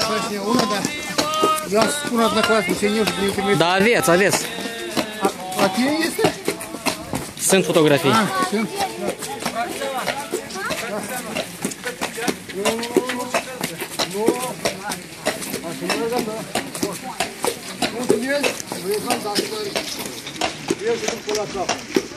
una, dar eu am spun однокласснице, не уже не trebuie. Da, aveți. La tine este? Sunt fotografii. Sunt. Mulțumesc! Vă ieșam, dar eu sunt cu la cap.